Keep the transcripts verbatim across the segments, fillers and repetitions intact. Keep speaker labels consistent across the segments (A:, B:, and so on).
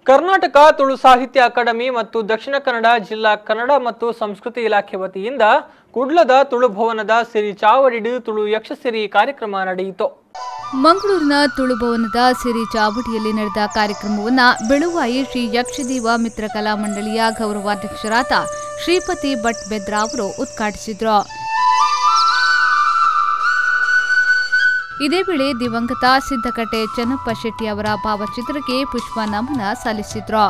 A: ಕರ್ನಾಟಕ ತುಳು ಸಾಹಿತ್ಯ ಅಕಾಡೆಮಿ ಮತ್ತು ದಕ್ಷಿಣ ಕನ್ನಡ ಜಿಲ್ಲಾ ಕನ್ನಡ ಮತ್ತು ಸಂಸ್ಕೃತಿ ಇಲಾಖೆ ವತಿಯಿಂದ ಕುಡ್ಲದ ತುಳು ಭವನದ ಸಿರಿ ಚಾವಡಿಡು ತುಳು ಯಕ್ಷಸಿರಿ ಕಾರ್ಯಕ್ರಮ ನಡೆಯಿತು.
B: ಮಂಗಳೂರಿನ ತುಳು ಭವನದ ಸಿರಿ ಚಾವಡಿಯಲ್ಲಿ ನಡೆದ ಕಾರ್ಯಕ್ರಮವನ್ನು ಬೆಳುವಾಯಿ ಶ್ರೀ ಯಕ್ಷದೇವ ಮಿತ್ರ ಕಲಾ ಮಂಡಳಿಯ ಗೌರವಾಧ್ಯಕ್ಷರಾದ ಶ್ರೀಪತಿ ಭಟ್ ಬೆದ್ರಾ ಅವರು ಉದ್ಘಾಟಿಸಿದರು. ಇದೇ ವೇಳೆ ದಿವಂಗತ ಸಿದ್ದಕಟ್ಟೆ ಚೆನ್ನಪ್ಪ ಶೆಟ್ಟಿ ಅವರ ಭಾವಚಿತ್ರಕ್ಕೆ ಪುಷ್ಪ ನಮನ ಸಲ್ಲಿಸಿದ್ರು.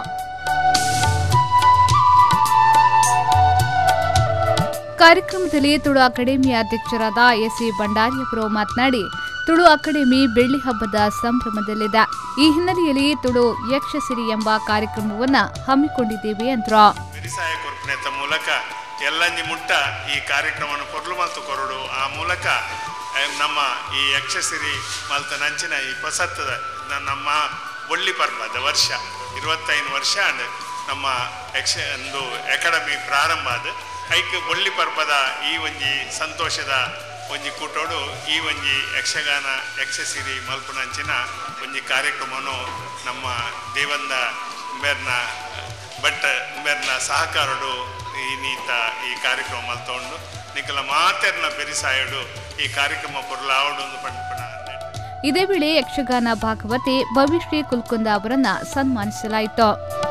B: ಕಾರ್ಯಕ್ರಮದಲ್ಲಿ ತುಳು ಅಕಾಡೆಮಿಯ ಅಧ್ಯಕ್ಷರಾದ ಎಸ್ ಎ ಭಂಡಾರಿಯವರು ಮಾತನಾಡಿ, ತುಳು ಅಕಾಡೆಮಿ ಬೆಳ್ಳಿ ಹಬ್ಬದ ಸಂಭ್ರಮದಲ್ಲಿದೆ. ಈ ಹಿನ್ನೆಲೆಯಲ್ಲಿ ತುಳು ಯಕ್ಷಸಿರಿ ಎಂಬ ಕಾರ್ಯಕ್ರಮವನ್ನು ಹಮ್ಮಿಕೊಂಡಿದ್ದೇವೆ ಎಂದರು.
C: ಮೂಲಕ ಎಲ್ಲಂಜಿ ಮುಟ್ಟ ಈ ಕಾರ್ಯಕ್ರಮವನ್ನು ಕೊರ್ಲು ಮತ್ತು ಕೊರಡು ಆ ಮೂಲಕ ನಮ್ಮ ಈ ಯಕ್ಷಸಿರಿ ಮಲ್ತ ನಂಚಿನ ಈ ಹೊಸತ್ತದ ನಮ್ಮ ಒಳ್ಳಿ ಪರ್ವದ ವರ್ಷ ಇರುವತ್ತೈದು ವರ್ಷ ಅಂಡ್ ನಮ್ಮ ಯಕ್ಷ ಒಂದು ಅಕಾಡೆಮಿ ಪ್ರಾರಂಭ ಆದ ಐಕ್ ಒಳ್ಳಿ ಪರ್ವದ ಈ ಒಂಜಿ ಸಂತೋಷದ ಒಂಜಿ ಕೂಟೋಡು ಈ ಒಂಜಿ ಯಕ್ಷಗಾನ ಯಕ್ಷಸಿರಿ ಮಲ್ಪನಂಚಿನ ಒಂಜಿ ಕಾರ್ಯಕ್ರಮವನ್ನು ನಮ್ಮ ದೇವಂದ ಮೇರ್ನ ಬಟ್ ಮೇರ್ನ ಸಹಕಾರಡು ಈ ನೀತ ಈ ಕಾರ್ಯಕ್ರಮ ಮಲ್ತೊಂಡು ನಿಖಲ ಮಾತೆರ್ನ ಬೆರಿಸಾಯಡು ಈ ಕಾರ್ಯಕ್ರಮ ಪೊರ್ಲಾವಡು ಪಂಪನ.
B: ಇದೇ ವೇಳೆ ಯಕ್ಷಗಾನ ಭಾಗವತೆ ಭವಿಶ್ರೀ ಕುಲ್ಕುಂದ ಅವರನ್ನ ಸನ್ಮಾನಿಸಲಾಯಿತು.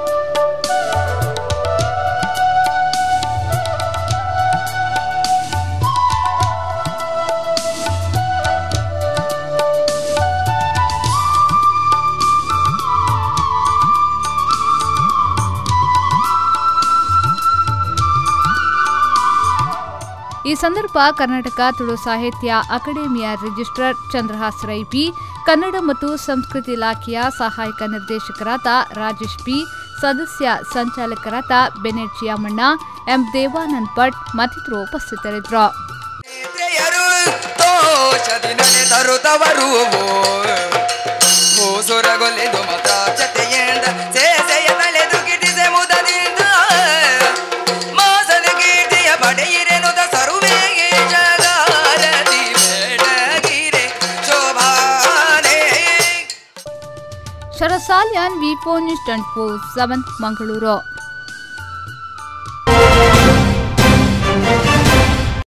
B: ಈ ಸಂದರ್ಭ ಕರ್ನಾಟಕ ತುಳು ಸಾಹಿತ್ಯ ಅಕಾಡೆಮಿಯ ರಿಜಿಸ್ಟ್ರಾರ್ ಚಂದ್ರಹಾಸ್ ರೈ ಪಿ, ಕನ್ನಡ ಮತ್ತು ಸಂಸ್ಕೃತಿ ಇಲಾಖೆಯ ಸಹಾಯಕ ನಿರ್ದೇಶಕರಾದ ರಾಜೇಶ್ ಪಿ, ಸದಸ್ಯ ಸಂಚಾಲಕರಾದ ಬೆನೆಟ್ ಚಿಯಾಮಣ್ಣ, ಎಂ ದೇವಾನಂದ್ ಭಟ್ ಮತ್ತಿತರರು ಉಪಸ್ಥಿತರಿದ್ದರು. Sharasalyan V four news twenty four seven Mangaluru.